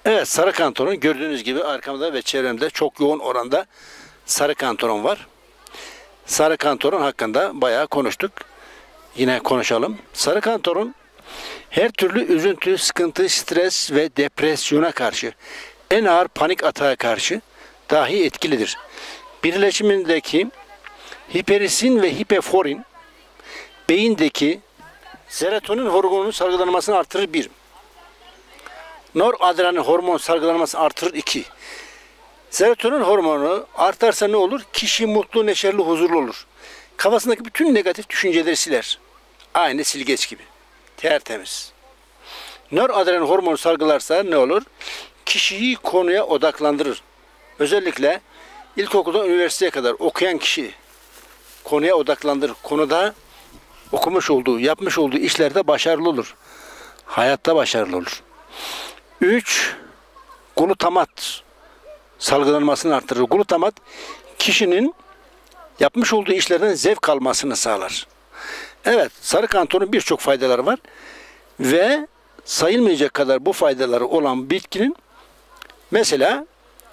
Evet, sarı kantaron gördüğünüz gibi arkamda ve çevremde çok yoğun oranda sarı kantaron var. Sarı kantaron hakkında bayağı konuştuk. Yine konuşalım. Sarı kantaron her türlü üzüntü, sıkıntı, stres ve depresyona karşı, en ağır panik atağa karşı dahi etkilidir. Birleşimindeki hiperisin ve hipoforin beyindeki serotonin hormonunun salgılanmasını artırır 1. Noradrenalin hormon salgılanmasını artırır 2. Serotonin hormonu artarsa ne olur? Kişi mutlu, neşeli, huzurlu olur. Kafasındaki bütün negatif düşünceleri siler. Aynı silgeç gibi. Tertemiz. Noradrenalin hormonu salgılarsa ne olur? Kişiyi konuya odaklandırır. Özellikle ilkokuldan üniversiteye kadar okuyan kişi konuya odaklandırır. Konuda okumuş olduğu, yapmış olduğu işlerde başarılı olur. Hayatta başarılı olur. 3. Glutamat salgılanmasını artırır. Glutamat kişinin yapmış olduğu işlerden zevk almasını sağlar. Evet, sarı kantaronun birçok faydaları var ve sayılmayacak kadar bu faydaları olan bitkinin mesela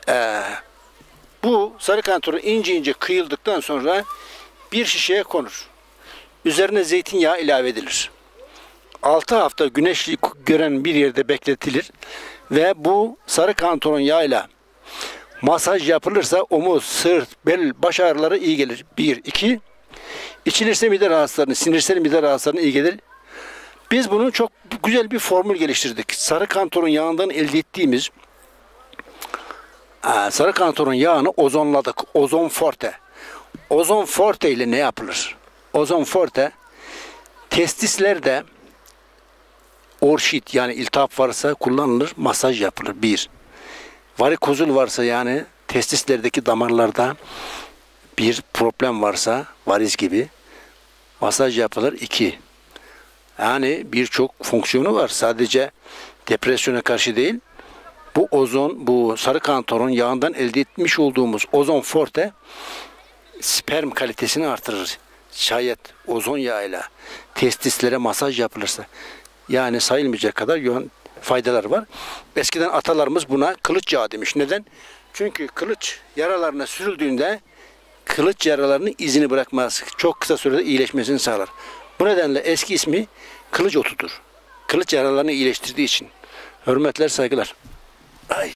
bu sarı kantaron ince ince kıyıldıktan sonra bir şişeye konur. Üzerine zeytinyağı ilave edilir. 6 hafta güneş gören bir yerde bekletilir ve bu sarı kantaron yağıyla masaj yapılırsa omuz, sırt, bel, baş ağrıları iyi gelir. 1, 2. İçilirse mide rahatsızlarına, sinirsel mide rahatsızlarına iyi gelir. Biz bunun çok güzel bir formül geliştirdik. Sarı kantaron yağından elde ettiğimiz sarı kantaron yağını ozonladık. Ozon forte. Ozon forte ile ne yapılır? Ozon forte testislerde orşit yani iltihap varsa kullanılır, masaj yapılır. 1. Varikozul varsa yani testislerdeki damarlarda bir problem varsa variz gibi masaj yapılır. 2. Yani birçok fonksiyonu var. Sadece depresyona karşı değil. Bu sarı kantaron yağından elde etmiş olduğumuz ozon forte sperm kalitesini artırır. Şayet ozon yağıyla testislere masaj yapılırsa yani sayılmayacak kadar faydalar var. Eskiden atalarımız buna kılıç yağı demiş. Neden? Çünkü kılıç yaralarına sürüldüğünde kılıç yaralarının izini bırakmaz. Çok kısa sürede iyileşmesini sağlar. Bu nedenle eski ismi kılıç otudur. Kılıç yaralarını iyileştirdiği için. Hürmetler, saygılar. Ay.